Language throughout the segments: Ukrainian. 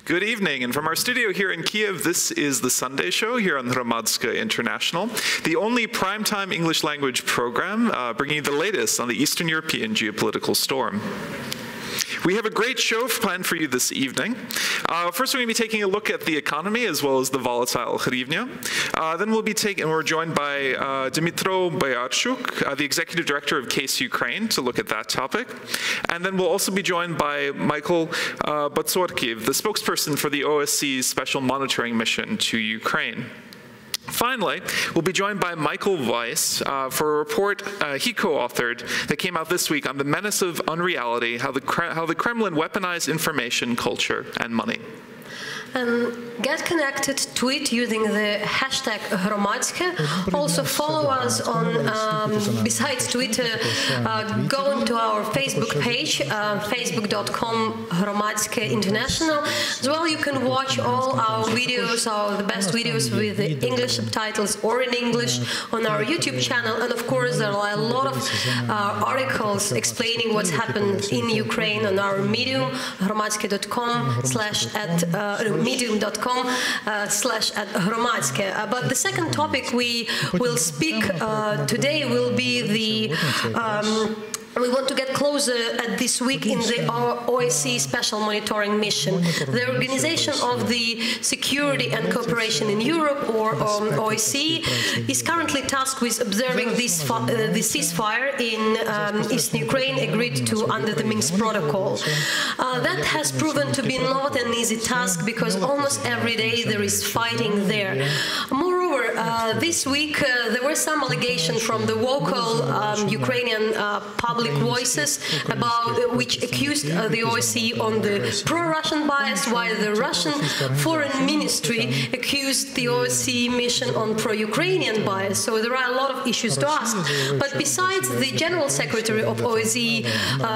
Good evening, and from our studio here in Kiev, this is the Sunday Show here on Hromadske International, the only primetime English language program bringing you the latest on the Eastern European geopolitical storm. We have a great show planned for you this evening. First, we're going to be taking a look at the economy as well as the volatile hryvnia. Then we're joined by Dmytro Boyarchuk, the Executive Director of Case Ukraine, to look at that topic. And then we'll also be joined by Michael Botsorkiv, the spokesperson for the OSCE's Special Monitoring Mission to Ukraine. Finally, we'll be joined by Michael Weiss for a report he co-authored that came out this week on the menace of unreality, how the Kremlin weaponized information, culture, and money. Get connected, tweet using the hashtag Hromadske. Also follow us on, besides Twitter, go into our Facebook page, facebook.com Hromadske International. As well, you can watch all our videos, the best videos with the English subtitles or in English on our YouTube channel. And of course, there are a lot of articles explaining what's happened in Ukraine on our Medium, hromadske.com/medium.com/Hromadske. But the second topic we will speak today will be the we want to get closer at this week in the OSCE Special Monitoring Mission. The Organization of the Security and Cooperation in Europe, or OSCE, is currently tasked with observing the ceasefire in eastern Ukraine agreed to under the Minsk Protocol. That has proven to be not an easy task because almost every day there is fighting there. Moreover, this week there were some allegations from the vocal Ukrainian public voices about which accused the OSCE on the pro-Russian bias, while the Russian Foreign Ministry accused the OSCE mission on pro-Ukrainian bias. So there are a lot of issues to ask. But besides the General Secretary of OSCE,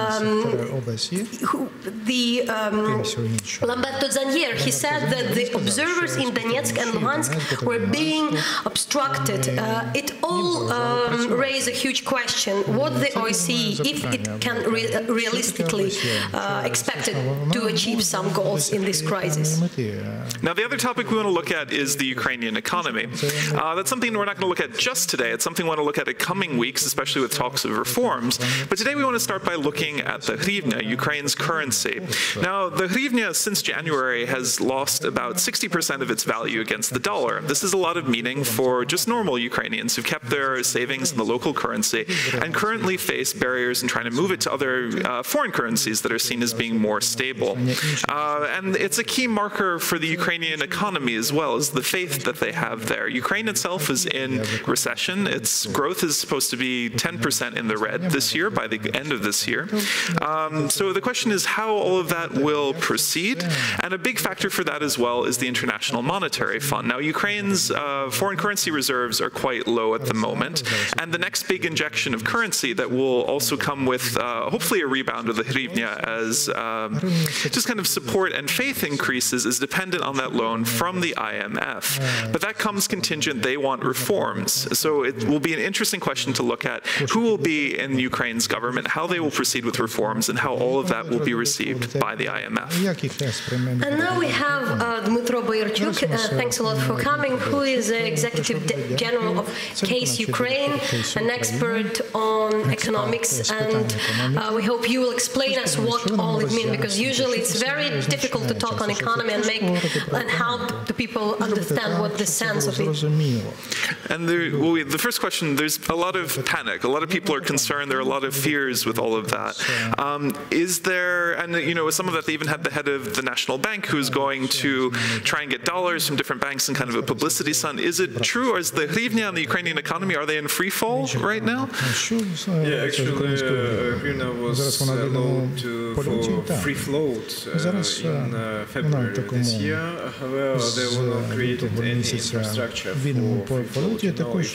Lamberto Zannier, he said that the observers in Donetsk and Luhansk were being obstructed. It all raised a huge question: what the OSCE, if it can realistically expect to achieve some goals in this crisis. Now, the other topic we want to look at is the Ukrainian economy. That's something we're not going to look at just today. It's something we want to look at in coming weeks, especially with talks of reforms. But today we want to start by looking at the hryvnia, Ukraine's currency. Now, the hryvnia since January has lost about 60% of its value against the dollar. This is a lot of meaning for just normal Ukrainians who've kept their savings in the local currency and currently face barriers in trying to move it to other foreign currencies that are seen as being more stable. And it's a key marker for the Ukrainian economy as well, as the faith that they have there. Ukraine itself is in recession. Its growth is supposed to be 10% in the red this year, by the end of this year. So the question is how all of that will proceed, and a big factor for that as well is the International Monetary Fund. Now, Ukraine's foreign currency reserves are quite low at the moment, and the next big injection of currency that will also come with hopefully a rebound of the hryvnia as just kind of support and faith increases is dependent on that loan from the IMF. But that comes contingent they want reforms. So it will be an interesting question to look at who will be in Ukraine's government, how they will proceed with reforms, and how all of that will be received by the IMF. And now we have Dmytro Boyarchuk, thanks a lot for coming, who is the Executive General of Case Ukraine, an expert on economics, and we hope you will explain us what all it means, because usually it's very difficult to talk on economy and help the people understand what the sense of it. And the first question, there's a lot of panic. A lot of people are concerned. There are a lot of fears with all of that. Is there, and you know, some of that they even had the head of the National Bank who's going to try and get dollars from different banks in kind of a publicity stunt. Is it true? Is the hryvnia and the Ukrainian economy, are they in free fall right now? Yeah, actually, hryvnia was allowed for free float in February this year. However, there were not created any infrastructure for free float.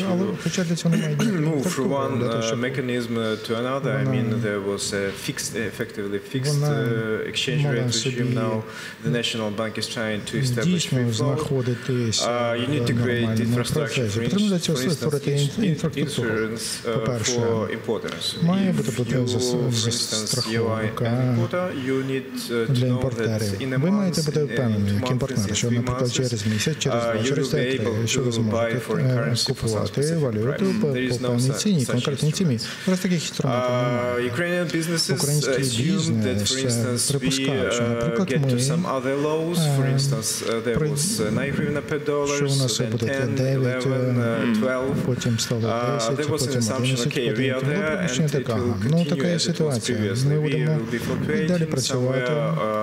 Move from one mechanism to another. I mean, there was a effectively fixed exchange rate regime. Now the National Bank is trying to establish free float. You need to create процесі. Потрібно для цього створити інфраструктуру. По-перше, має бути страховка для імпортерів. Ви маєте бути впевнені, як імпортер, що, наприклад, через місяць, через два, через три, що ви зможете купувати валюту по певній ціні, конкретній ціні. Зараз таких інструментів немає. Український бізнес припускає, що, наприклад, що у нас буде 9, потім стало 10, потім 11, потім така. Ну, така є ситуація. Ми будемо і далі працювати.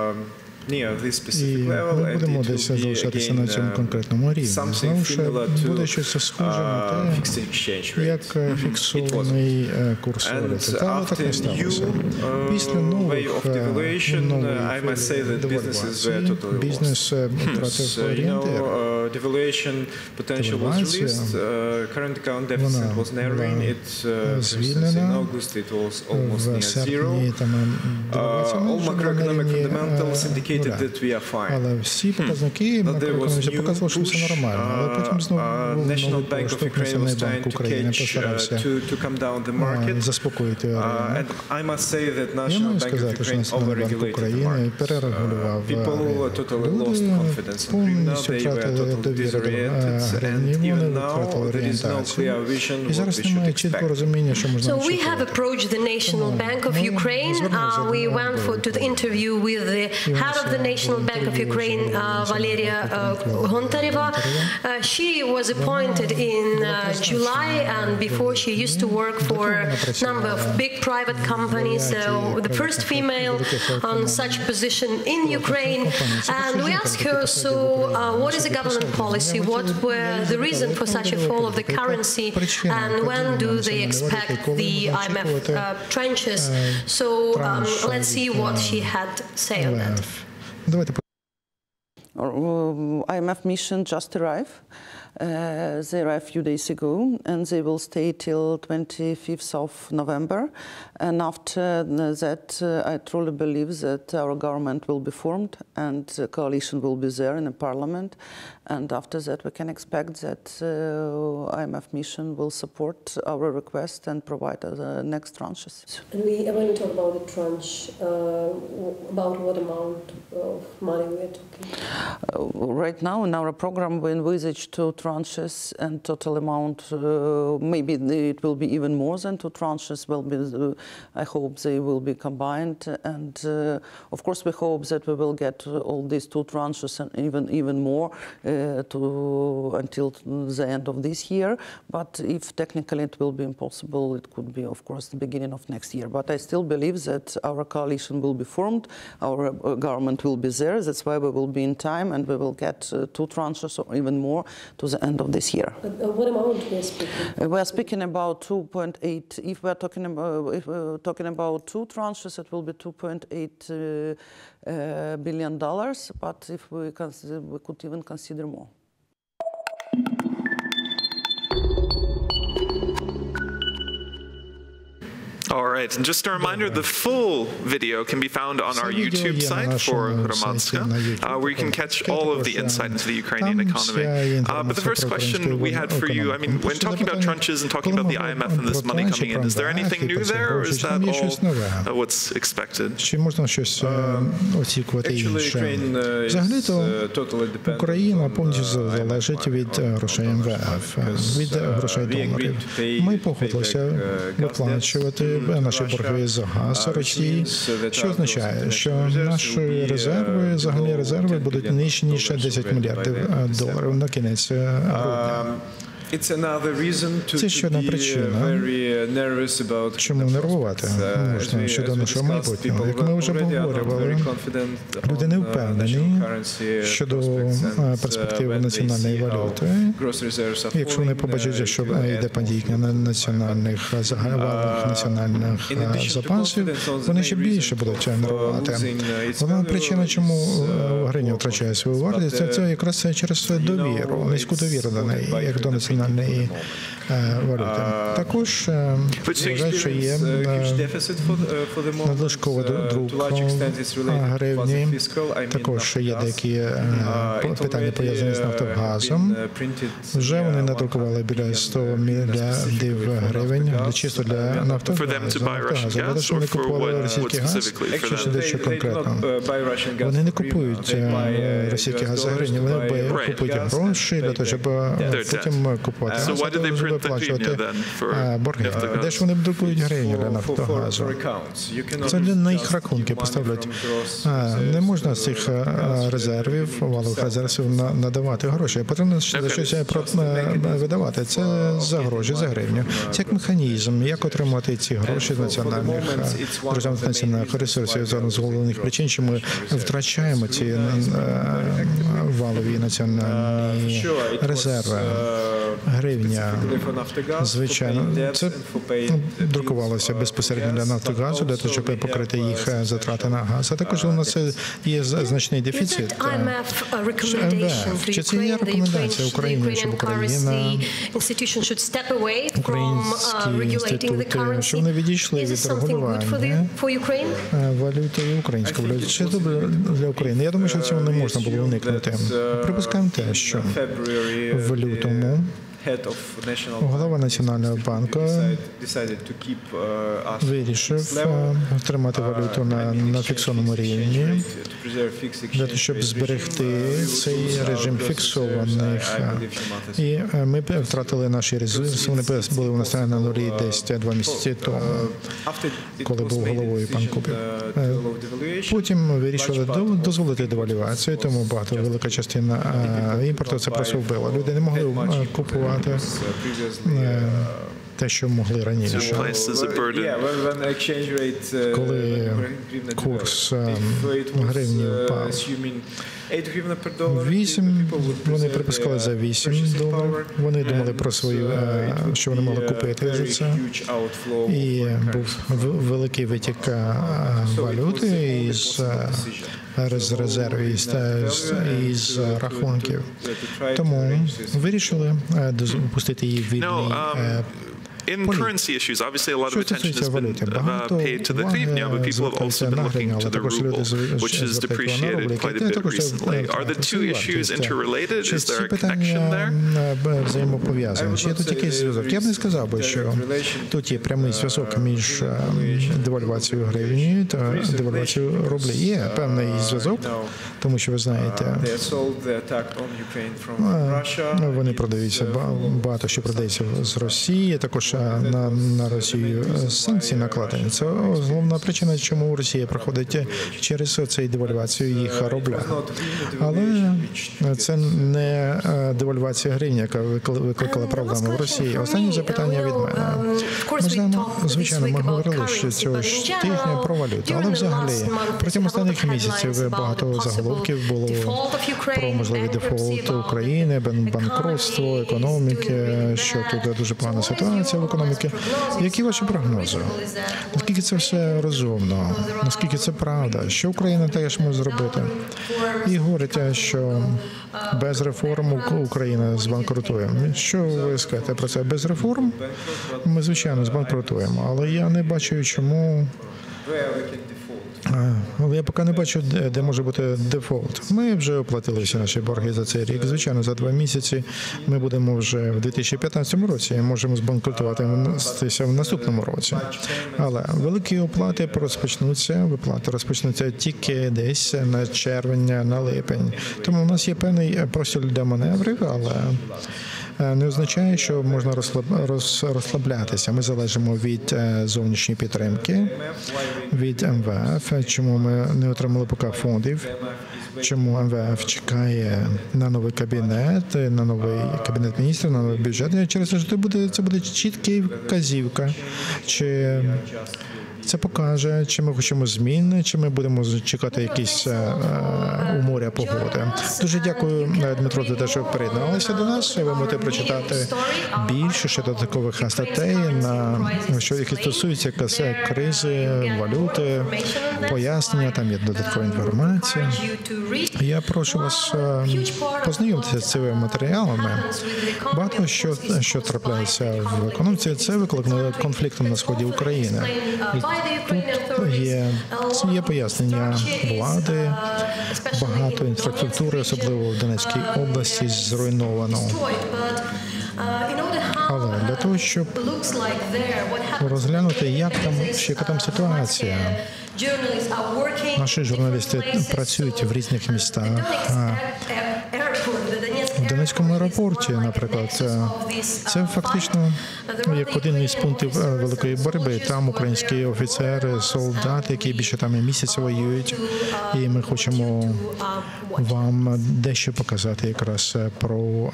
І ми будемо десь залишатися на цьому конкретному рівні. Знову ж буде щось схоже на те, як фіксований курс валюти. Та так не сталося. Після нової девальвації бізнес втратив орієнтир. Девальвація, вона звільнена. В серпні там девальвація на рівні але всі показники макроекономічні показували, що все нормально. Але потім знову штовх Національний банк України постарався заспокоїти ринок. Я маю сказати, що Національний банк України перерегулював ринок. Люди повністю втратили довіру до гривні, вони втратили орієнтацію. І зараз немає чіткого розуміння, що можна очікувати. So we have approached the National Bank of Ukraine. We went to the interview with the head of the National Bank of Ukraine, Valeria Gontareva. She was appointed in July, and before she used to work for a number of big private companies. So the first female on such position in Ukraine. And we asked her, so what is the government policy? What were the reason for such a fall of the currency? And when do they expect the IMF tranches? So let's see what she had to say on that. IMF mission just arrived. They arrived a few days ago, and they will stay till 25th of November. And after that, I truly believe that our government will be formed and the coalition will be there in the parliament. And after that, we can expect that IMF mission will support our request and provide the next tranches. And when we talk about the tranche, about what amount of money we are talking? Right now, in our program, we envisage 2 tranches, and total amount, maybe it will be even more than 2 tranches. I hope they will be combined, and of course, we hope that we will get all these 2 tranches and even more until the end of this year. But if technically it will be impossible, it could be, of course, the beginning of next year. But I still believe that our coalition will be formed, our government will be there. That's why we will be in time, and we will get 2 tranches or even more to the end of this year. What amount we are speaking? We are speaking about 2.8. If we are talking about 2 tranches, it will be $2.8 billion. But if we could even consider more. All right, and just a reminder, the full video can be found on our YouTube site for Hromadske, where you can catch all of the insight into the Ukrainian economy. But the first question we had for you, I mean, when talking about tranches and talking about the IMF and this money coming in, is there anything new there, or is that all what's expected? Чи можна щось очікувати інше? Взагалі-то Україна повністю залежить від грошей МВФ, від грошей донорів. Ми погодилися виплачувати наші борги за газ Росії, що означає, що наші резерви, загальні резерви будуть нижче, ніж 10 мільярдів доларів на кінець грудня. Це ще одна причина, чому нервувати можна щодо нашого майбутнього. Як ми вже обговорювали, люди не впевнені щодо перспективи національної валюти. Якщо вони побачать, що йде падіння на національних національних запасів, вони ще більше будуть нервувати. Головна причина, чому гривня втрачає свою вартість, це якраз через довіру, низьку довіру до неї, як до національної валюти. Також вважаю, що є надлишковий друк гривні. Також є деякі питання пов'язані з нафтогазом. Вже вони надрукували біля 100 мільярдів гривень чисто для нафтогазу. Для того, щоб вони купували російський газ, чи дещо конкретно. Вони не купують російський газ за гривні, вони купують гроші для того, щоб потім купувати газ, щоб виплачувати борги. Де ж вони друкують гривні для нафтогазу? Це на їх рахунки поставлять. Не можна з цих резервів, валових резервів надавати гроші. Потрібно щось видавати. Це за гроші, за гривню. Це як механізм, як отримати ці гроші з національних державних національних ресурсів. Це одна з головних причин, що ми втрачаємо ці валові національні резерви. Гривня, звичайно, це друкувалося безпосередньо для нафтогазу, для того, щоб покрити їх затрати на газ. А також у нас є значний дефіцит. Чи це є рекомендація Україні, щоб Україна, українські інститути, що вони відійшли від регулювання валюти і української валюти? Чи добре для України? Я думаю, що цього не можна було уникнути. Припускаємо те, що в лютому голова Національного банку вирішив тримати валюту на фіксованому рівні, для того, щоб зберегти цей режим фіксованих. І ми втратили наші ресурси, вони були у нас на нулі десь 2 місяці тому, коли був головою пан Кубів. Потім вирішили дозволити девальвацію, тому велика частина імпорту це просто вбило. Люди не могли купувати те, що могли раніше. Коли курс гривні впав 8, вони припускали за $8. Вони думали про свою, що вони могли купити за це. І був великий витік валюти із резервів, із рахунків. Тому вирішили пустити її в вільний In currency issues, obviously a lot of attention has been paid to the hryvnia, but people have also been looking to the ruble, which has depreciated quite a bit recently. Are the two issues interrelated? Is there a connection there? Взаємопов'язані. Чи є тут якийсь зв'язок? Я б не сказав би, що тут є прямий зв'язок між девальвацією гривні та девальвацією рублі. Є певний зв'язок, тому що ви знаєте, вони продаються, багато що продається з Росії, також на Росію санкції накладені. Це головна причина, чому Росія проходить через цей девальвацію їх рубля. Але це не девальвація гривні, яка викликала проблеми в Росії. Останнє запитання від мене. Ми знаємо, звичайно, ми говорили, що цього ж тижня про валюту, але взагалі протягом останніх місяців багато заголовків було про можливий дефолт України, банкрутство, економіки, що тут дуже погана ситуація в економіці. Які ваші прогнози? Наскільки це все розумно? Наскільки це правда? Що Україна теж може зробити? І говорить, що без реформ Україна збанкрутує. Що ви скажете про це? Без реформ ми, звичайно, збанкрутуємо. Але я не бачу, чому... Я поки не бачу, де може бути дефолт. Ми вже оплатили всі наші борги за цей рік. Звичайно, за 2 місяці ми будемо вже в 2015 році і можемо збанкрутувати в наступному році. Але великі оплати виплати розпочнуться тільки десь на червень, на липень. Тому у нас є певний простір для маневрів, але не означає, що можна розслаблятися. Ми залежимо від зовнішньої підтримки, від МВФ, чому ми не отримали поки фондів, чому МВФ чекає на новий кабінет, на новий кабінет міністрів, на новий бюджет. Через те, що це буде чітка вказівка, чи це покаже, чи ми хочемо змін, чи ми будемо чекати якісь у моря погоди. Дуже дякую, Дмитро, за те, що приєдналися до нас. Ви можете прочитати більше ще додаткових статей, які стосуються кризи, валюти, пояснення, там є додаткова інформація. Я прошу вас познайомитися з цими матеріалами. Багато що трапляється в економіці, це викликано конфліктом на сході України. Тут є пояснення влади, багато інфраструктури, особливо в Донецькій області, зруйновано. Але для того, щоб розглянути, яка там ситуація, наші журналісти працюють в різних містах. В Донецькому аеропорті, наприклад, це фактично як один із пунктів великої боротьби. Там українські офіцери, солдати, які більше там місяця воюють, і ми хочемо вам дещо показати якраз про.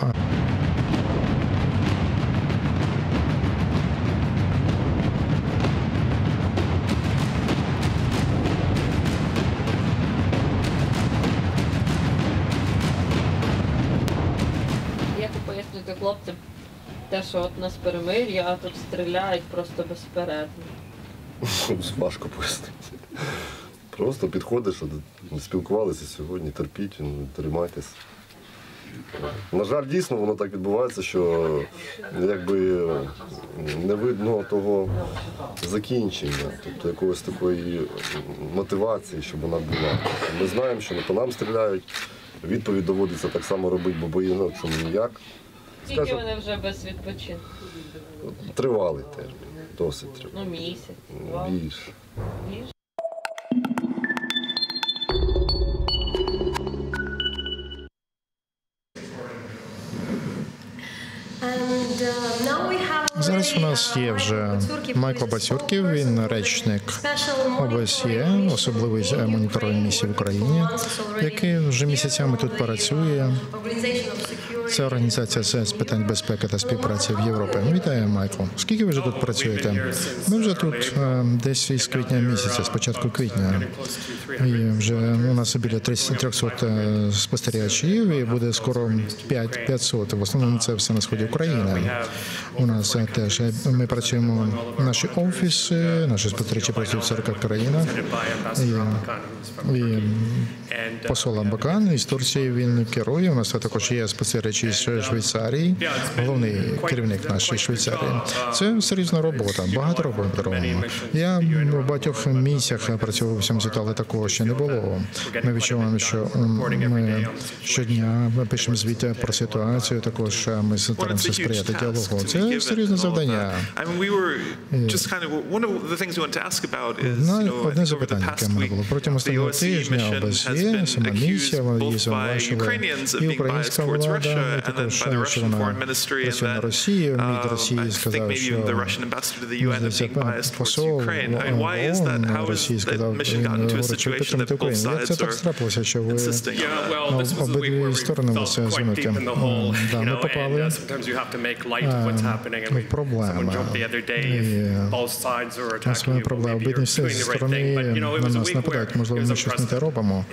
Хлопцям те, що от нас перемир'я, а тут стріляють просто безперервно. Важко пояснити. Просто підходиш, спілкувалися сьогодні, терпіть, тримайтесь. На жаль, дійсно, воно так відбувається, що якби не видно того закінчення, тобто якоїсь такої мотивації, щоб вона була. Ми знаємо, що по нам стріляють, відповідь доводиться так само робити, бо по-інакшому ніяк. Скільки вони вже без відпочинку? Тривалий термін, досить тривалий. Ну, місяць, два. Більше. Зараз у нас є вже Майкл Бацюрків, він речник ОБСЄ, особливий моніторинг місії в Україні, який вже місяцями тут працює. Це організація з питань безпеки та співпраці в Європі. Вітаю, Майкл. Скільки ви вже тут працюєте? Ми вже тут десь із квітня місяця, з початку квітня. І вже у нас біля 300 спостерігачів, і буде скоро 500. В основному це все на сході України. У нас теж ми працюємо, наші офіси, наші спостерігачі працюють в 40 країнах. І посол Абакан із Турції він керує. У нас також є спостерігачі з Швейцарії, головний керівник нашої Швейцарії. Це серйозна робота, багато роботи робимо. Я в багатьох місіях працював у всьому світі, але такого ще не було. Ми відчуваємо, що ми щодня пишемо звіти про ситуацію, також ми стараємося сприяти діалогу. Це серйозне завдання. Одне запитання, яке в мене було. Протягом останнього тижня ОБСЄ, сама місія, її зауважила і українська влада, і також, що вона працює на Росії. Від Росії сказав, що посол ООН Росії сказав, він говорить, що підтримати Україну. Як це так трапилося, що ви обидві сторони ви це звинуті? Да, ми попали в проблему. Своя проблема. Обидві сторони на нас нападають. Можливо, ми щось не те робимо.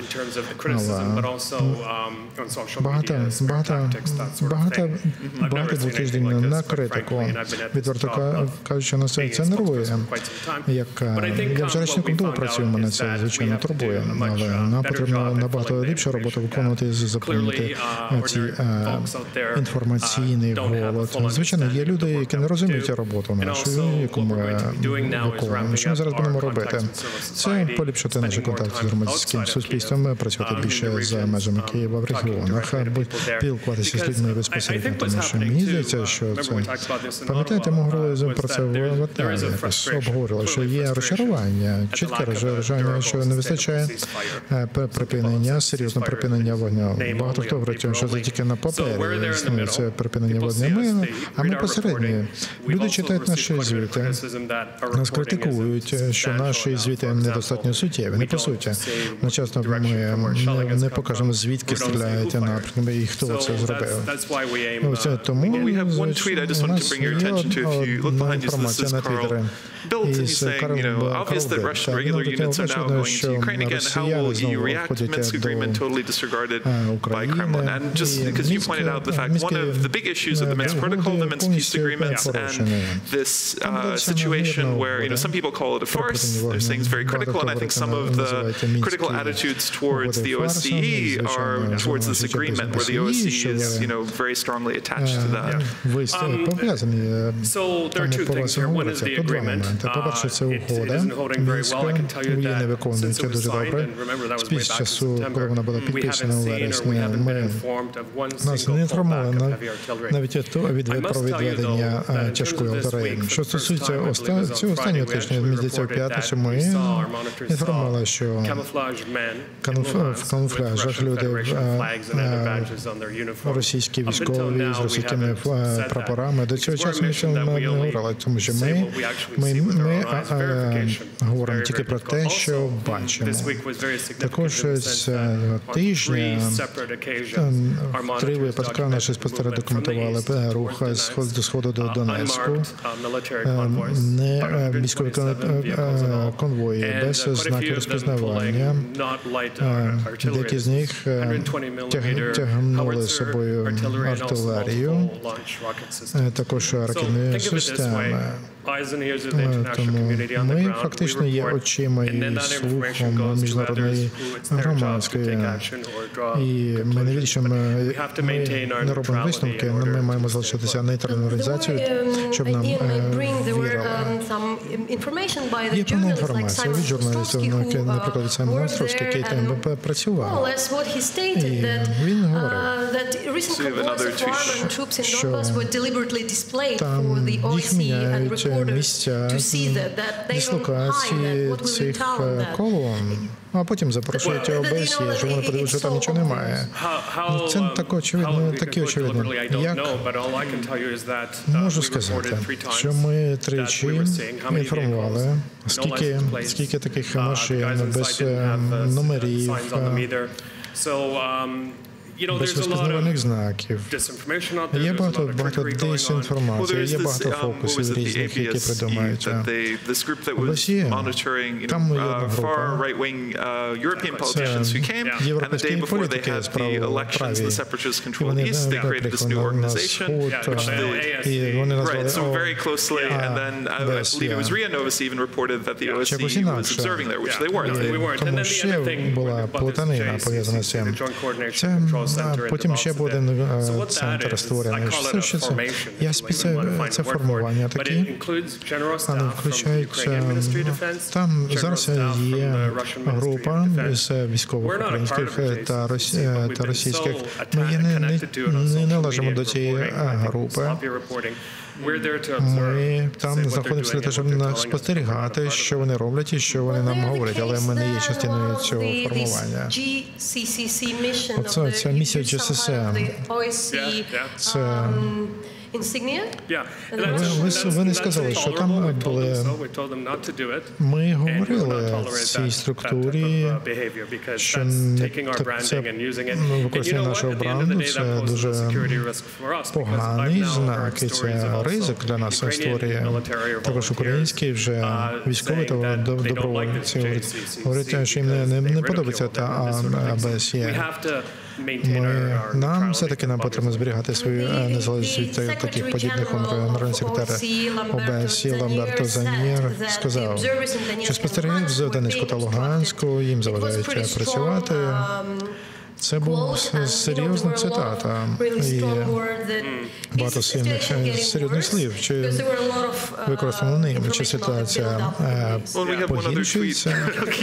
Багато був тиждень на критику. Відверто кажучи, нас це нервує. Я вже речником довго працюю, мене це, звичайно, турбує. Але нам потрібно набагато ліпшу роботу виконувати, заповнити ці інформаційний голод. Звичайно, є люди, які не розуміють роботу нашу, яку ми виконуємо. Що ми зараз будемо робити? Це поліпшити наші контакти з громадським суспільством, працювати більше за межами Києва в регіонах, спілкуватися з людьми безпосередньо, тому що мені здається, що це... Пам'ятаєте, ми говорили про це в Ватері, якось обговорили, що є розчарування, чітке розчарування, що не вистачає припинення, серйозне припинення вогню. Багато хто говорить, що це тільки на папері існує це припинення вогню, а ми посередні. Люди читають наші звіти, нас критикують, що наші звіти недостатньо суттєві, не по суті. Не часто ми не покажемо, звідки стріляють напрямки і хто це зробив. Тому у нас є одна інформація на Твіттері. built, and he's saying, obvious that Russian regular units are now going into Ukraine again. How will EU react? Minsk agreement totally disregarded by Kremlin. And just because you pointed out the fact, one of the big issues of the Minsk Protocol, the Minsk peace agreements, and this situation where, some people call it a farce. They're saying it's very critical, and I think some of the critical attitudes towards the OSCE are towards this agreement, where the OSCE is, very strongly attached to that. So there are two things here. One is the agreement. It isn't holding very well. I can tell you that since it was signed, and remember that was way back in September, we haven't seen or we haven't been informed of one single pullback of heavy artillery. I must tell you though that in terms of this week, for the first time, I believe it was on Friday, we actually reported that we saw, our monitors saw camouflaged men in Luhansk with Russian Federation flags and other badges on their uniforms. Російські військові з російськими прапорами. До цього часу ми цього не говорили, тому що ми говоримо тільки про те, що бачимо. Також з тижня 3 випадки наші спостерігачі документували рух до сходу до Донецьку, не військові конвої без знаків розпізнавання. Деякі з них тягнули з собою артилерію, також ракетні системи. Тому ми фактично є очима і слухом міжнародної громадської. І ми не віримо, ми не робимо висновки, але ми маємо залишитися нейтральною організацією, щоб нам вірили. Є певна інформація від журналістів, наприклад, Саймон Островський, який там працював. І він говорив, що там їх міняють місця дислокації цих колон, а потім запрошують ОБСЄ, щоб вони подивилися, що там нічого немає. Це так очевидно, таке очевидно. Як можу сказати, що ми тричі інформували, скільки таких машин без номерів, без розпізнавальних знаків. Є багато дезінформації, є багато фокусів різних, які придумаються. В Росії там є одна група. Це європейські політики праві. І вони приїхали на сход, і вони назвали ОБСЄ. Якось інакше. Тому ще була плутанина пов'язана з цим. Потім ще буде один центр створений. Що це? Це формування такі, але включається, там зараз є група з військових українських та російських. Ми не належимо до цієї групи. Ми там знаходимося для того, щоб спостерігати, що вони роблять і що вони нам говорять, але ми не є частиною цього формування. Оце ця місія GSSM. Це ви не сказали, що там були. Ми говорили цій структурі, що це використання нашого бренду, це дуже поганий знак, і це ризик для нас створює. Також українські вже військові та добровольці говорять, що їм не подобається та ОБСЄ. Нам все-таки потрібно зберігати свою незалежність від таких подібних генеральний секретар ОБСЄ Ламберто Заньєр сказав, що спостерігають в Донецьку та Луганську, їм заважають працювати. Це була серйозна цитата і багато серйозних слів, чи використано ним, чи ситуація погіршується.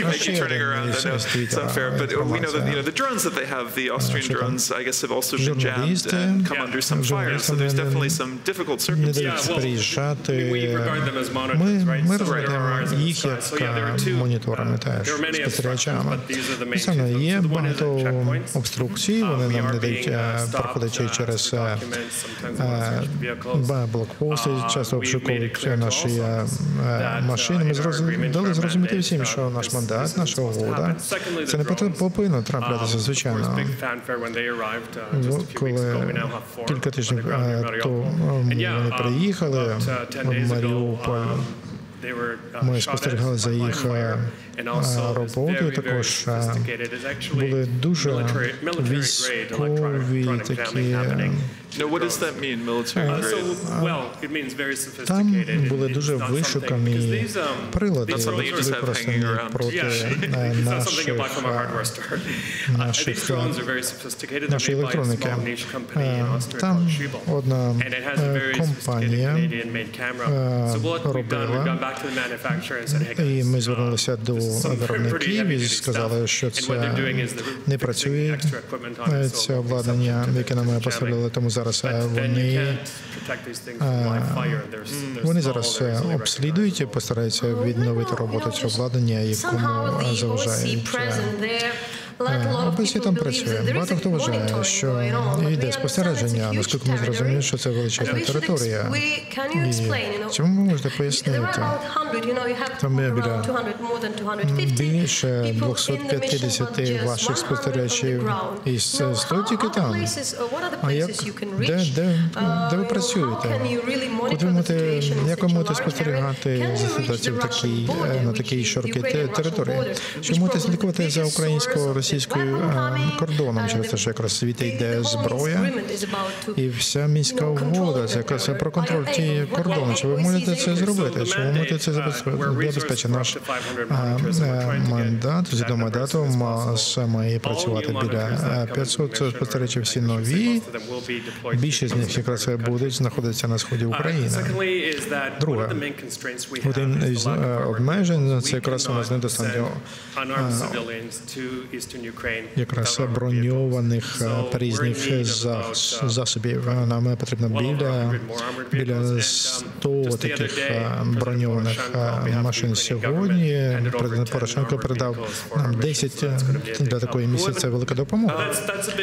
Журналісти не дають приїжджати. Ми розглядаємо їх як моніторами теж, спостерігачами. Є багато обструкції, вони нам не дають, проходячи через блокпости, часто обшуковують наші машини. Ми дали зрозуміти всім, що наш мандат, наша угода, це не повинно траплятися, звичайно. Коли кілька тижнів то вони приїхали в Маріуполь, Ми спостерігали за їх роботою, також були дуже військові такі. What does that mean, military grade? Там були дуже вишукані прилади, використані проти нашої електроніки. Там одна компанія робила, і ми звернулися до виробників і сказали, що це не працює, це обладнання, яке нам поставили, тому зараз вони зараз обслідують і постараються відновити роботу цього обладнання, якому заважають. ОБСЄ там працює. Багато хто вважає, що йде спостереження, наскільки ми зрозуміли, що це величезна територія. І чому ви можете пояснити? Там є більше 250 ваших спостерігачів і стоїть тільки там. А як? Де ви працюєте? Як ви можете спостерігати за ситуацією на такій широкій території? Чи можете слідкувати за українсько-російською кордоном через те, що якраз світ йде зброя і вся мінська угода, це якраз про контроль тієї кордону. Чи ви можете це зробити? Чи ви можете це забезпечити? Наш мандат, згідно мандату, має працювати біля 500 спостерігачів, всі нові. Більшість з них якраз будуть знаходитися на сході України. Друге, один із обмежень, це якраз у нас недостатньо якраз броньованих різних засобів. Нам потрібно біля 100 таких броньованих машин сьогодні. Президент Порошенко передав нам 10 для такої місії. Це велика допомога.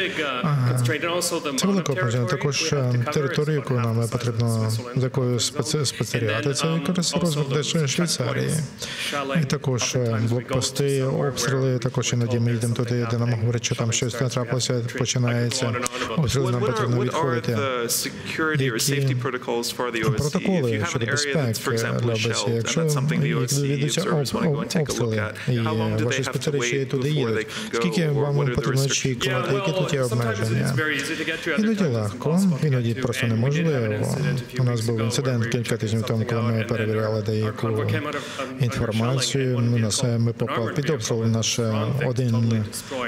Це велика обмеження. Також територію, яку нам потрібно за якою спостерігати, це якраз розвиток Швейцарії. І також блокпости, обстріли, також іноді ми йдемо туди, де нам говорять, що там щось не трапилося, починається обстріли, нам потрібно відходити. Які протоколи щодо безпеки для ОБСЄ, якщо відбудуться обстріли, і ваші спостерігачі туди їдуть, скільки вам потрібно очікувати, які тут є обмеження? Іноді легко, іноді просто неможливо. У нас був інцидент кілька тижнів тому, коли ми перевіряли деяку інформацію. Ми попали під обстріл, наш один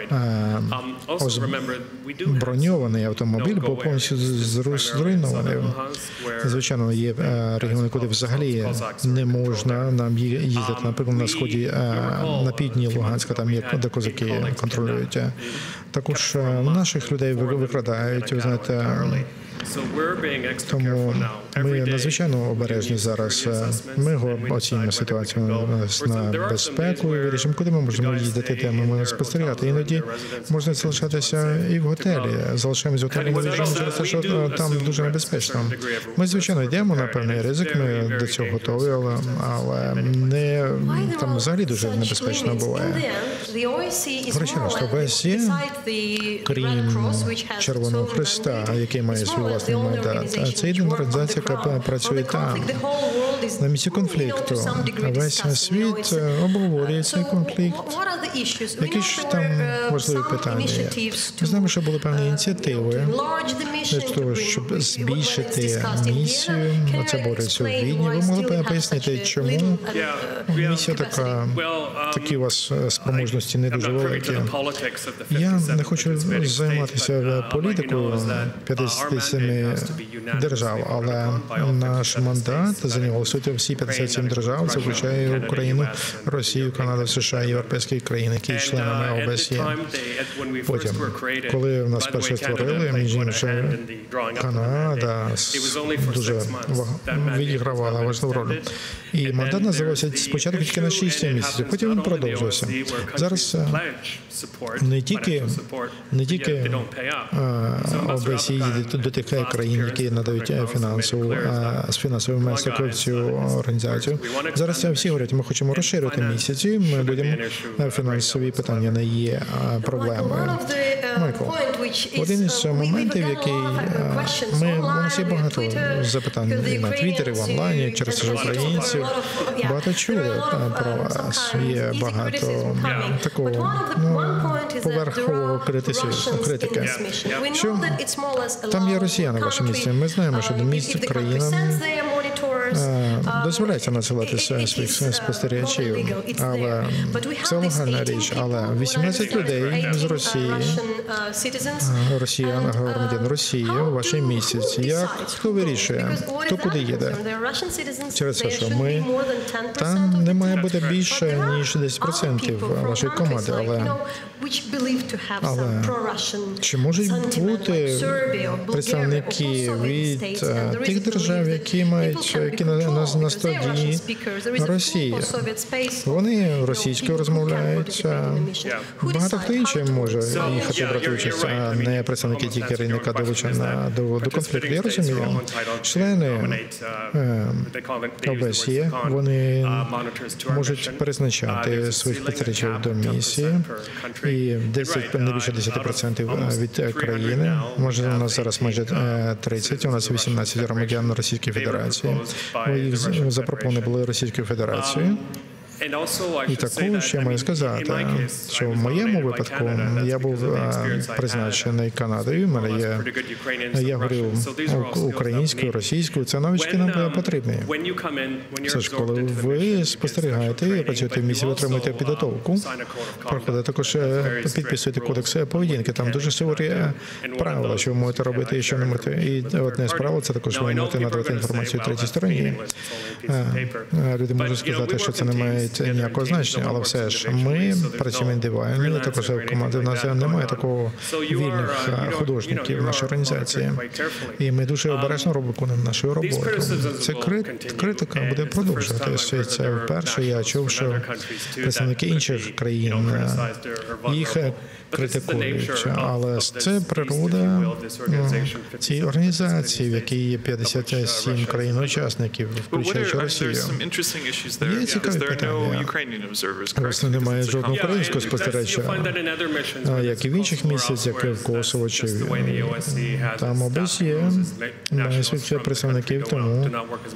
броньований автомобіль був повністю зруйнований. Звичайно, є регіони, куди взагалі не можна нам їздити. Наприклад, на сході, на півдні Луганська, там є, де козаки контролюють. Також наших людей викрадають, ви знаєте. Тому ми надзвичайно обережні зараз. Ми оцінюємо ситуацію на безпеку, вирішимо, куди ми можемо їздити, де ми можемо спостерігати. Іноді можна залишатися і в готелі. Залишаємось в готелі, ми виїжджаємо через те, що там дуже небезпечно. Ми, звичайно, йдемо на певний ризик, ми до цього готові, але не там взагалі дуже небезпечно буває. Врешті-решт, ОБСЄ, крім Червоного Хреста, який має свій власний мандат, це єдина організація, яка працює там. На місці конфлікту весь світ обговорює цей конфлікт. Які ж там важливі питання є? Ми знаємо, що були певні ініціативи для того, щоб збільшити місію. Оце бореться у Відні. Ви могли б пояснити, чому місія така, такі у вас спроможності не дуже великі? Я не хочу займатися політикою 57 держав, але наш мандат, за нього голосують всі 57 держав, це включає Україну, Росію, Канаду, США, європейські країни, які є членами ОБСЄ. Потім, коли в нас перше створили, між іншим, Канада дуже відігравала важливу роль. І мандат називався спочатку тільки на 6 місяців, потім він продовжився. Зараз не тільки ОБСЄ їде до тих країн, які надають фінансову внесок в цю організацію. Зараз всі говорять, ми хочемо розширити місяці, ми будемо фінансові питання не є проблемою. Майкл, один із моментів, який у нас є багато запитань на Твіттері, в онлайні, через українців. Багато чули про вас. Є багато такого поверхового критики. Що там є росіяни в вашому місці. Ми знаємо, що місце країнам дозволяється надсилати своїх спостерігачів, але це легальна річ. Але 18 людей з Росії, росіян, громадян Росії у вашій місяці. Як хто вирішує, хто куди їде? Через те, що ми там не має бути більше ніж 10% вашої команди, але чи можуть бути представники від тих держав, які на стадії Росії? Вони російською розмовляють. Багато хто інший може їхати брати участь, а не представники тільки керівника долучення до конфлікту. Я розумію, члени ОБСЄ, вони можуть призначати своїх спостерігачів до місії, і не більше 10% від країни. Може, у нас зараз майже 30, у нас 18 громадян Російської Федерації. Їх запропонували Російською Федерацією. І також я маю сказати, що в моєму випадку я був призначений Канадою. В мене є, я говорю українською, російською. Це навички нам потрібні. Це ж коли ви спостерігаєте, працюєте в місії, ви отримуєте підготовку, проходите також, підписуєте кодекс поведінки. Там дуже суворі правила, що ви можете робити і що не можете. І одне з правил – це також ви можете надавати інформацію третій стороні. Люди можуть сказати, що це не має ніякого значення, але все ж ми працюємо індивідуально, також в команді в нас немає такого вільних художників в нашій організації. І ми дуже обережно виконуємо нашу роботу. Це критика буде продовжуватися. Це вперше я чув, що представники інших країн їх критикують, але це природа цієї організації, в якій є 57 країн-учасників, включаючи Росію. Є цікаві питання. Власне, немає жодного українського спостерігача, як і в інших місцях, як і в Косово чи там ОБСЄ має своїх представників, тому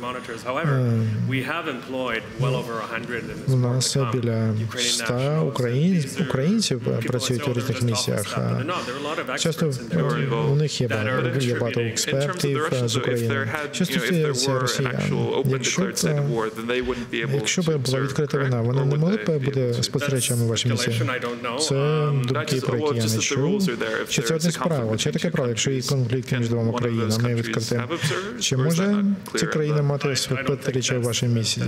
у нас біля 100 українців працюють у різних місіях. Часто у них є багато експертів з України. Що стосується росіян, якщо б була відкрита війна, вони не могли б бути спостерігачами в вашій місії? Це думки, про які я не чув. Чи це одне з правил? Чи таке правило, якщо є конфлікт між двома країнами відкритим? Чи може ці країни мати спостерігача в вашій місії?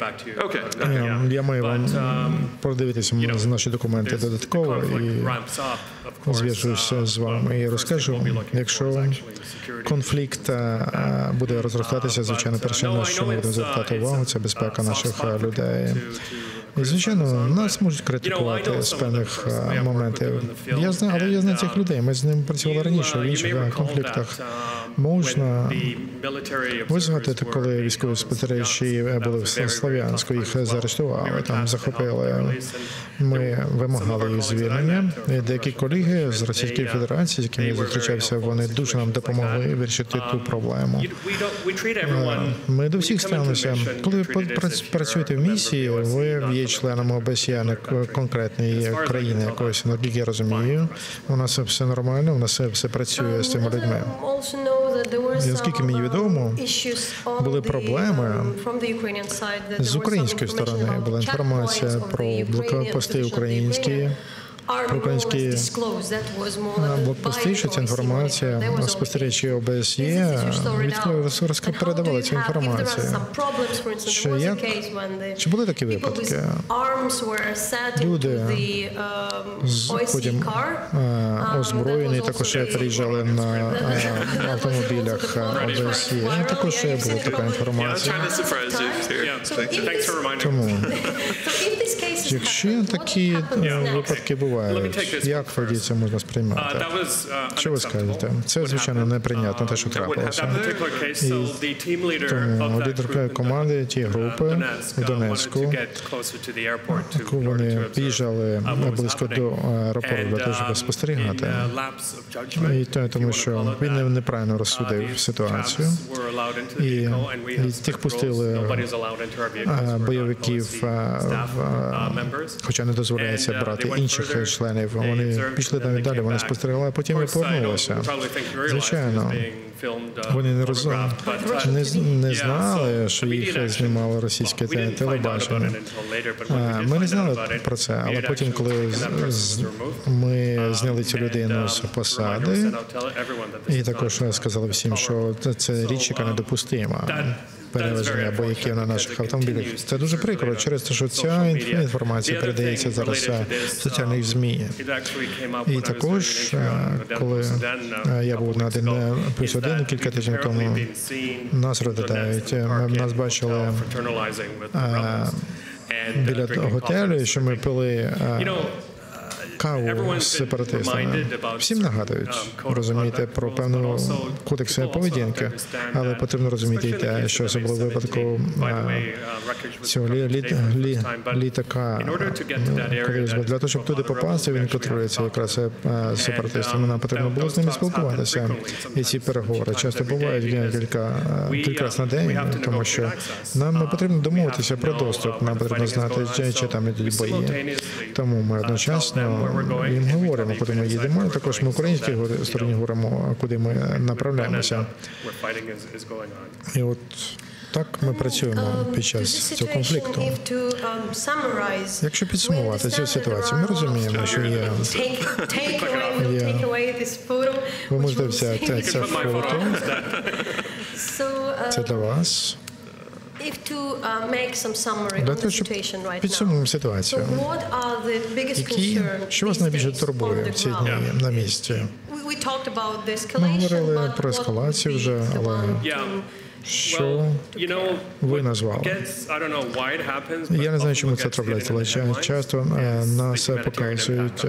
Я маю вам продивитися з наші документи додатково і зв'яжуся з вами і розкажу. Якщо конфлікт буде розростатися, звичайно, перше, на що ми будемо звертати увагу, це безпека наших людей. І, звичайно, нас можуть критикувати з певних моментів. Я знаю цих людей, ми з ними працювали раніше в інших конфліктах. Можна визгадати, коли військові спостерігачі були в Слов'янську, їх заарештували, там захопили. Ми вимагали їх звільнення. І деякі колеги з Російської Федерації, з якими я зустрічався, вони дуже нам допомогли вирішити ту проблему. Ми до всіх ставимося. Коли ви працюєте в місії, ви є членом ОБСЄ, не конкретної країни якоїсь, наскільки я розумію. У нас все нормально, у нас все працює з цими людьми. І наскільки мені відомо, були проблеми з української сторони. Була інформація про блокпости українські, блокпости, що ця інформація, спостерігачі ОБСЄ передавали цю інформацію. Чи були такі випадки? Люди потім озброєні, також приїжджали на автомобілях ОБСЄ. Також була така інформація. Тому Якщо такі випадки бувають, як тоді це можна сприймати? Що ви скажете? Це, звичайно, неприйнятно, те, що трапилося. І тому лідер команди тієї групи в Донецьку, вони під'їжджали близько до аеропорту для того, щоб спостерігати. І тому, що він неправильно розсудив ситуацію. І тих пустили бойовиків, хоча не дозволяється брати інших членів. Вони пішли там і далі, вони спостерігали, а потім і повернулися. Звичайно, вони не знали, що їх знімало російське телебачення. Ми не знали про це, але потім, коли ми зняли цю людину з посади, і також сказали всім, що це річ, яка недопустима. Перевезення бойовиків на наших автомобілях. Це дуже прикро через те, що ця інформація передається зараз в соціальних ЗМІ. І також, коли я був на 1+1 кілька тижнів тому, нас розглядають, нас бачили біля готелю, що ми пили каву з сепаратистами. Всім нагадують, розумієте, про певну кодекс поведінки, але потрібно розуміти і те, що це було в випадку цього літака. Для того, щоб туди попасти, він контролюється якраз сепаратистами. Нам потрібно було з ними спілкуватися. І ці переговори часто бувають кілька разів на день, тому що нам потрібно домовитися про доступ, нам потрібно знати, чи там ідуть бої. Тому ми одночасно їм говоримо, куди ми їдемо, і також ми в українській стороні говоримо, куди ми направляємося. І от так ми працюємо під час цього конфликту. Якщо підсумувати цю ситуацію, ми розуміємо, що є... Ви можете взяти це фото. Це для вас. Для того, щоб підсумуємо ситуацію, що вас найбільше турбує в ці дні на місці? Ми говорили про ескалацію вже, але що ви назвали? Я не знаю, чому це трапляється, але часто нас показують...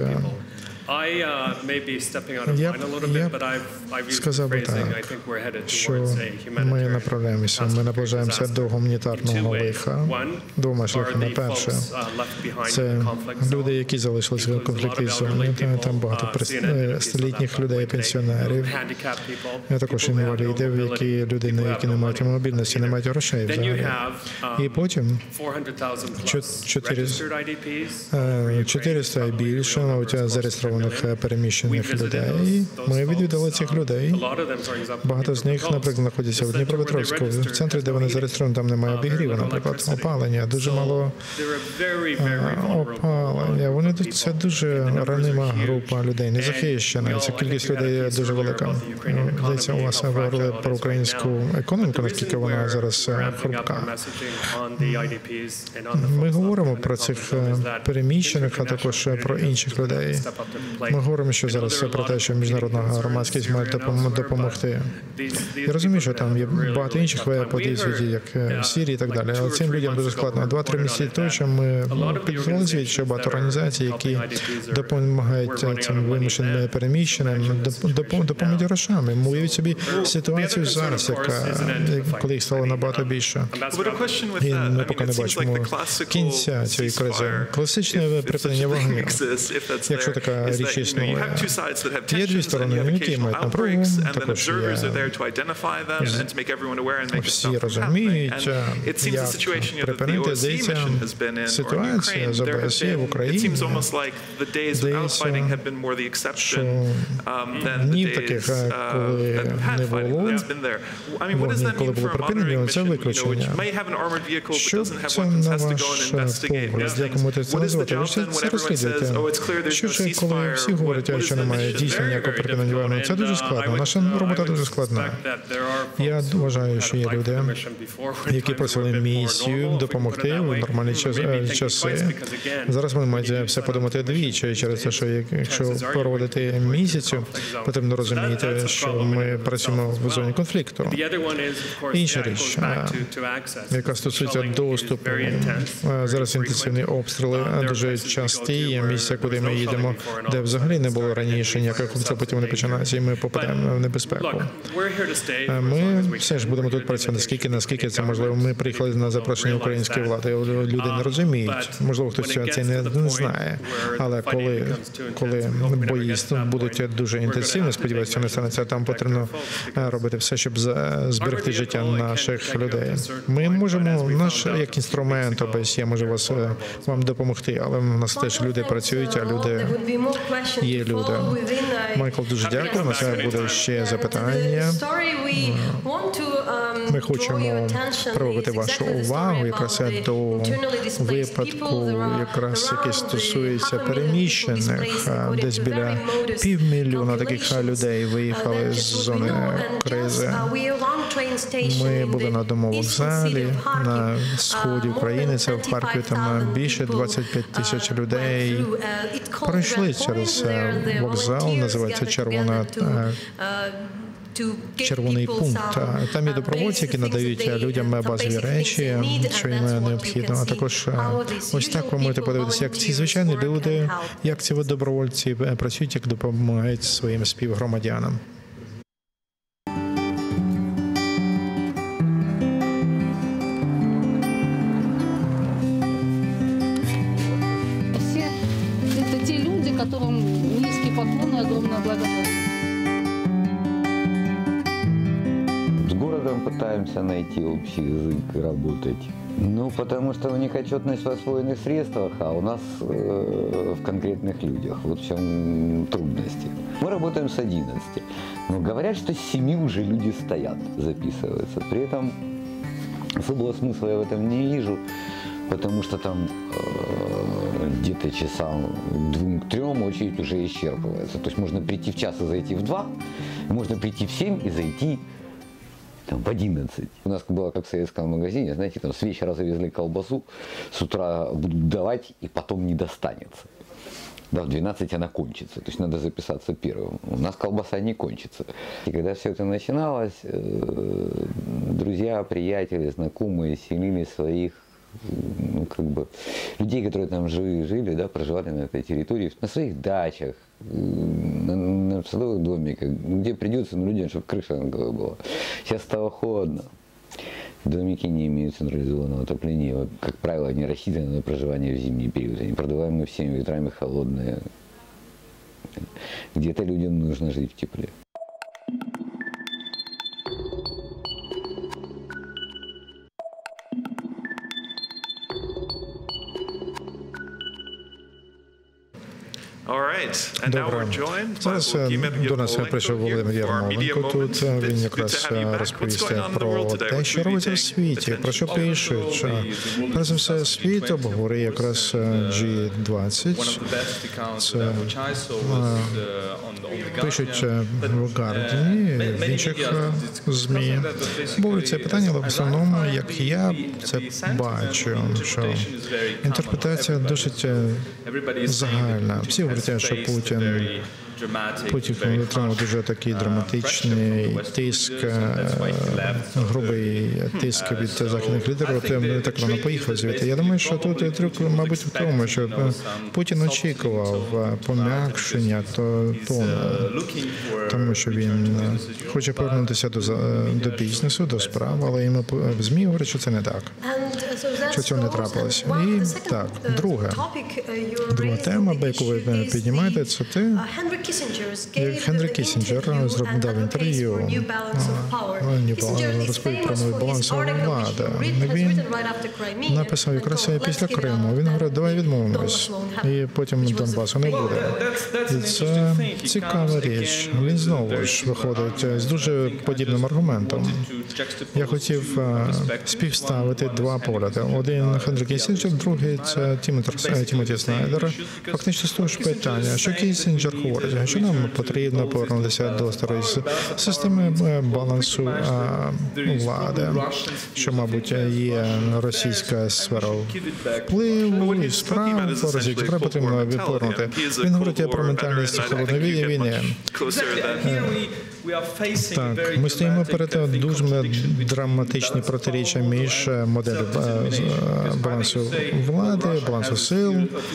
Я сказав би так, що ми направляємося, ми наближаємося до гуманітарного лиха двома шляхами. Перше, це люди, які залишилися в конфліктній зоні, там багато літніх людей, пенсіонерів, також інвалідів, людини, які не мають мобільності, не мають грошей взагалі. І потім 400 і більше зареєстрованих переміщених людей. Ми відвідали цих людей. Багато з них, наприклад, знаходяться в Дніпропетровську, в центрі, де вони зареєстровані, там немає обігріву, наприклад, опалення, дуже мало опалення. Це дуже ранима група людей, незахищена. Ця кількість людей дуже велика. Здається, у вас говорили про українську економіку, наскільки вона зараз хрупка. Ми говоримо про цих переміщених, а також про інших людей. Ми говоримо, що зараз про те, що міжнародна громадськість має допомогти. Я розумію, що там є багато інших подій в світі, як в Сирії і так далі, але цим людям дуже складно. 2-3 місяці тому, що ми підтримали світ, що багато організацій, які допомагають цим вимушеним переміщеним, допоможуть грошами. Уявіть собі ситуацію зараз, коли їх стало набагато більше. І ми поки не бачимо кінця цієї кризи. Класичне припинення вогню, якщо така річ існує. Є дві сторони, які мають напругу, також є всі розуміють, як припинити. Здається, ситуація з ОБСЄ в Україні, здається, що днів таких, коли не було, коли було припинення, це виключення. Що це на ваш погляд, як можете це назвати? Ви ж це розслідуєте. Що ж, коли всі говорять, що немає дійсно ніякого переконання. Це дуже складно. Наша робота дуже складна. Я вважаю, що є люди, які просили місію допомогти в нормальні часи. Зараз вони мають все подумати двічі через те, що якщо проводити місяцю, потрібно розуміти, що ми працюємо в зоні конфлікту. Інша річ, яка стосується доступу. Зараз інтенсивні обстріли дуже часті. Є місця, куди ми їдемо, де взагалі не було раніше ніяких конфліктів, потім вони починаються, і ми попадаємо в небезпеку. Ми все ж будемо тут працювати, наскільки це можливо. Ми приїхали на запрошення української влади. Люди не розуміють. Можливо, хтось це не знає. Але коли бої будуть дуже інтенсивні, сподіваюся, що не станеться, там потрібно робити все, щоб зберегти життя наших людей. Ми можемо, наш як інструмент ОБСЄ може вам допомогти, але в нас теж люди працюють, а люди є люди. Майкл, дуже дякую. На це буде ще запитання. Ми хочемо привернути вашу увагу якраз до випадку, якраз який стосується переміщених. Десь біля 500 000 таких людей виїхали з зони кризи. Ми були на одному вокзалі на сході України, це в Харкові, там більше 25 000 людей пройшли через вокзал, називається Червоний пункт. Там є добровольці, які надають людям базові речі, що їм необхідно. А також ось так ви можете подивитися, як ці звичайні люди, як ці добровольці працюють, як допомагають своїм співгромадянам. Це ті люди, яким низький поклон і огромна благодарність. Пытаемся найти общий язык и работать. Ну, потому что у них отчетность в освоенных средствах, а у нас в конкретных людях. Вот в чем трудности. Мы работаем с 11. Но говорят, что с 7 уже люди стоят, записываются. При этом особого смысла я в этом не вижу, потому что там где-то часам 2-3 очередь уже исчерпывается. То есть можно прийти в час и зайти в 2, можно прийти в 7 и зайти в 11. У нас было как в советском магазине, знаете, там с вечера завезли колбасу, с утра будут давать и потом не достанется. Да, в 12 она кончится, то есть надо записаться первым. У нас колбаса не кончится. И когда все это начиналось, друзья, приятели, знакомые селили своих людей, которые там жили, да, проживали на этой территории, на своих дачах, на садовых домиках, где придется, людям, чтобы крыша над головой была. Сейчас стало холодно. Домики не имеют централизованного отопления. Как правило, они рассчитаны на проживание в зимний период. Они продуваемые всеми ветрами, холодные. Где-то людям нужно жить в тепле. Добре. Зараз до нас прийшов Володимир Ярмоленко. Тут він якраз розповість про те, що робиться в світі, про що пишуть. Перш за все, світ обговорює якраз G20. Це пишуть в Гардіні, в інших ЗМІ. Бо це питання, але в основному, як я це бачу, що інтерпретація досить загальна. Всі говорять, що Путін отримав дуже такий драматичний тиск, грубий тиск від західних лідерів. Так рано поїхав звідти. Я думаю, що тут трюк, мабуть, в тому, що Путін очікував пом'якшення тону, тому що він хоче повернутися до бізнесу, до справ, але йому в ЗМІ говорять, що це не так, що цього не трапилося. І так, друга тема, яку ви піднімаєте, це те, Генрі Кіссінджер дав інтерв'ю, розповів про новий баланс влади. Він написав якраз після Криму. Він говорить, давай відмовимось, і потім Донбасу не буде. І це цікава річ. Він знову ж виходить з дуже подібним аргументом. Я хотів співставити два погляди. Один Генрі Кіссінджер, другий це Тімоті Снайдер. Фактично з того ж питання, що Кіссінджер говорить, що нам потрібно повернутися до старої системи балансу влади, що, мабуть, є російська сфера впливу і справ, російська справа потрібно повернути. Він говорить про ментальність холодної війни. Так, ми стоїмо перед дуже драматичні протиріччя між моделлю балансу влади, балансу сил.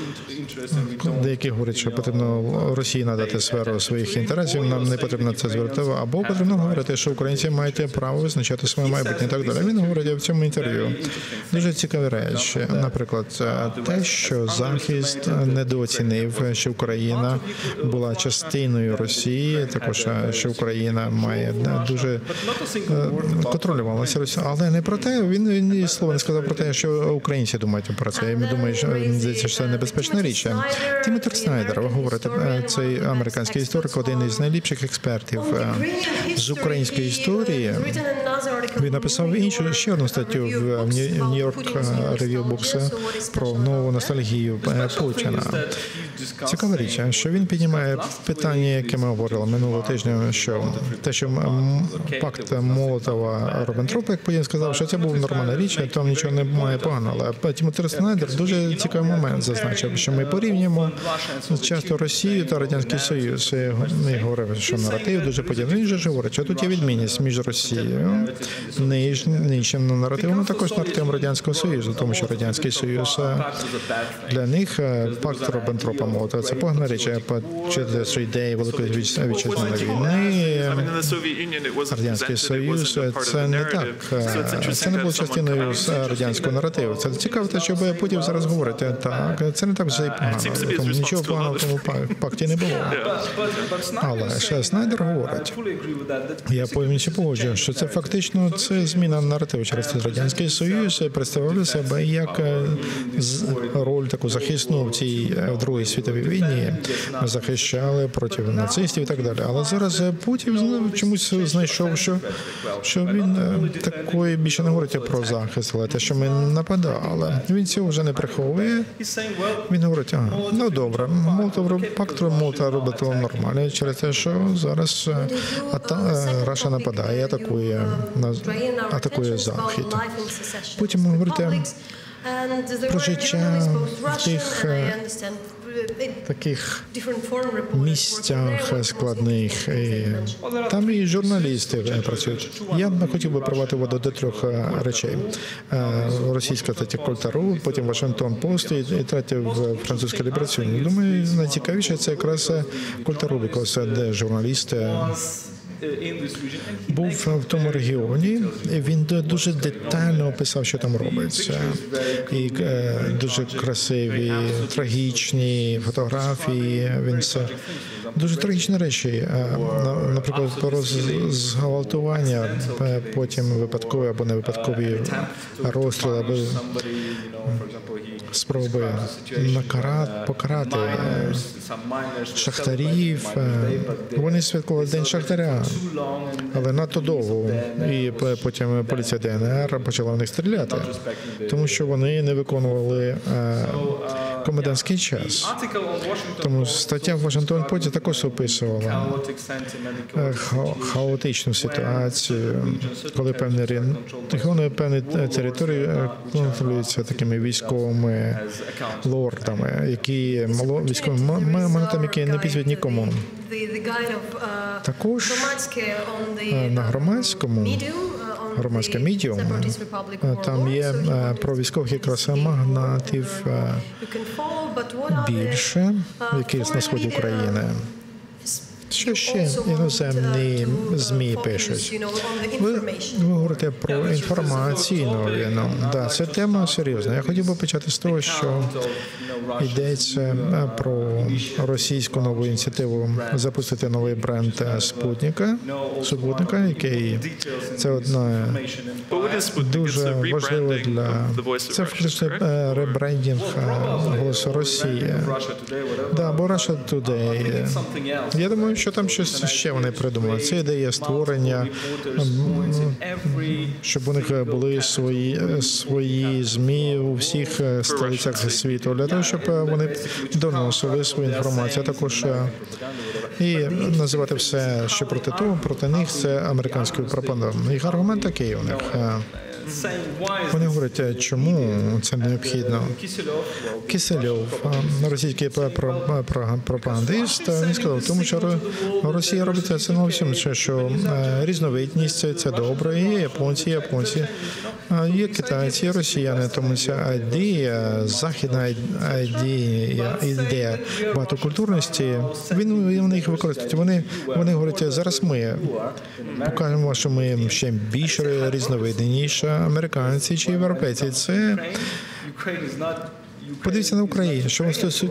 Деякі говорять, що потрібно Росії надати сферу своїх інтересів, нам не потрібно це звертати, або потрібно говорити, що українці мають право визначати своє майбутнє і так далі. Він говорить в цьому інтерв'ю дуже цікаві речі. Наприклад, те, що Захід недооцінив, що Україна була частиною Росії, також, що Україна має дуже контролювалася Росія, але не про те, він ні слова не сказав про те, що українці думають про це. Я думаю, що це небезпечна річ. Тімоті Снайдер, ви говорите, цей американський історик, один із найліпших експертів з української історії. Він написав ще одну статтю в New York Review Books про нову ностальгію Путіна. Цікава річ, що він піднімає питання, яке ми говорили минулого тижня, що те, що пакт Молотова-Ріббентропа, як Путін сказав, що це був нормальна річ, там нічого немає поганого. Але Тімоті Снайдер дуже цікавий момент зазначив, що ми порівнюємо часто Росію та Радянський Союз. І говорив, що наратив дуже подібний. Він же говорить, що тут є відмінність між Росією, нинішнім наративом, а також наративом Радянського Союзу, тому що Радянський Союз для них пакт Ріббентропа-Молотова – це погана річ, чи ідеї Великої Вітчизняної війни, Радянський Союз – це не так. Це не було частиною радянського наративу. Це цікаво, те, що Путін зараз говорить. Так, це не так вже і погано. Тому нічого поганого в тому пакті не було. Але ще Снайдер говорить, я повністю погоджуюся, що це фактично це зміна наративу через Радянський Союз представляли себе як роль таку захисну в цій Другій світовій війні, захищали проти нацистів і так далі. Але зараз Путін чомусь знайшов, що він такої більше не говорить про захист, але те, що ми нападали. Він цього вже не приховує. Він говорить, ну добре, пакт Молотова-Ріббентропа нормальний через те, що зараз Раша нападає, атакує Захід. Потім говорите про життя в тих таких місцях складних. Там і журналісти працюють. Я б хотів би привати воду до трьох речей. Російська стаття Кольтару, потім Вашингтон-Пост і третя в французька Ліберасьон. Думаю, найцікавіше це якраз Кольтару, де журналісти був в тому регіоні, і він дуже детально описав, що там робиться. І дуже красиві, трагічні фотографії. Він це дуже трагічні речі. Наприклад, про зґвалтування, потім випадкові або невипадкові розстріли, або спроби покарати шахтарів. Вони святкували День шахтаря, але надто довго. І потім поліція ДНР почала в них стріляти, тому що вони не виконували комендантський час. Тому стаття в Вашингтон-Пості також описувала хаотичну ситуацію, коли певні території контролюються такими військовими лордами, військовими монетами, які не підсвітять нікому. Також на громадське медіум, там є про військових якраз магнатів більше, які на сході України. Що ще іноземні ЗМІ пишуть? Ви говорите про інформаційну війну. Да, це тема серйозна. Я хотів би почати з того, що йдеться про російську нову ініціативу запустити новий бренд Супутника, який це одна дуже важлива для це фактично ребрендінг «Голосу Росії». Да, або Russia Today. Я думаю, що там щось ще вони придумали. Це ідея створення, щоб у них були свої ЗМІ у всіх столицях світу, для того, щоб вони доносили свою інформацію. Також і називати все, що проти них, це американською пропагандою. Їх аргумент такий у них. Вони говорять, чому це необхідно. Кисельов, російський пропагандист, він сказав, тому що Росія робить це на всьому, що різновидність – це добре, є японці, є китайці, є росіяни, тому ця ідея, західна ідея багатокультурності, вони їх використовують. Вони говорять, зараз ми покажемо, що ми ще більш різновидніше, американці чи європейці. Це подивіться на Україну, що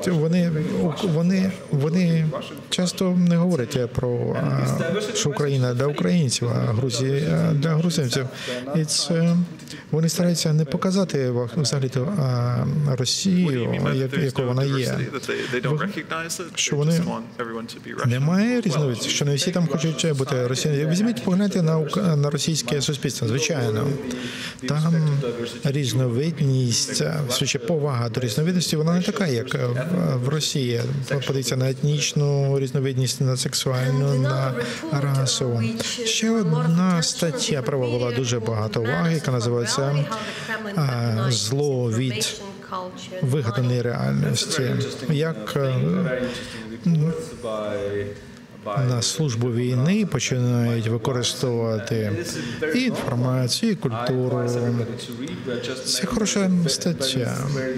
вони часто не говорять про що Україна для українців, а Грузія для грузинців. І це вони стараються не показати взагалі-то Росію, якою вона є. Що вони немає різновидності, що не всі там хочуть бути росіянами. Візьміть, погляньте на російське суспільство. Звичайно, там різновидність, ще повага до різновидності, вона не така, як в Росії. Подивіться на етнічну різновидність, на сексуальну, на расову. Ще одна стаття привабила дуже багато уваги, яка називається «Зло від вигаданої реальності». Як на службу війни починають використовувати і інформацію, і культуру. Це хороша стаття.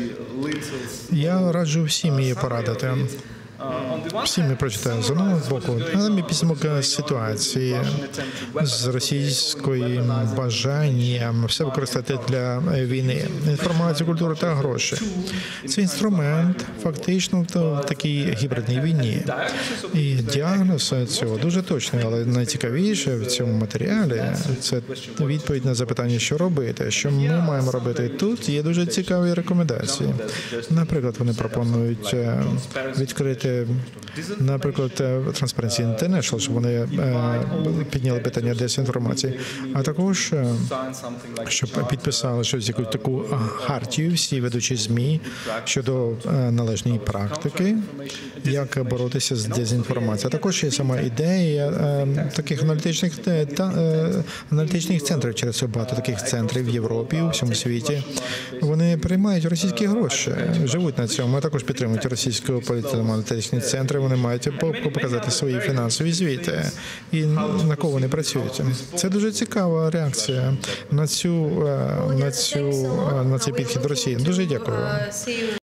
Я раджу всім її порадити. Всі ми прочитаємо з одного боку, але ми підсумок ситуації з російським бажанням все використати для війни. Інформацію, культуру та гроші. Це інструмент фактично в такій гібридній війні. І діагноз цього дуже точний, але найцікавіше в цьому матеріалі – це відповідь на запитання, що робити, що ми маємо робити. Тут є дуже цікаві рекомендації. Наприклад, вони пропонують відкрити, наприклад, Transparency International, щоб вони підняли питання дезінформації, а також, щоб підписали щось, якусь таку хартію всі ведучі ЗМІ щодо належної практики, як боротися з дезінформацією. А також є сама ідея таких аналітичних центрів, через багато таких центрів в Європі, у всьому світі. Вони приймають російські гроші, живуть на цьому, а також підтримують російську політико-аналітичні центри, вони мають показати свої фінансові звіти і на кого вони працюють. Це дуже цікава реакція на цей підхід Росії. Дуже дякую вам.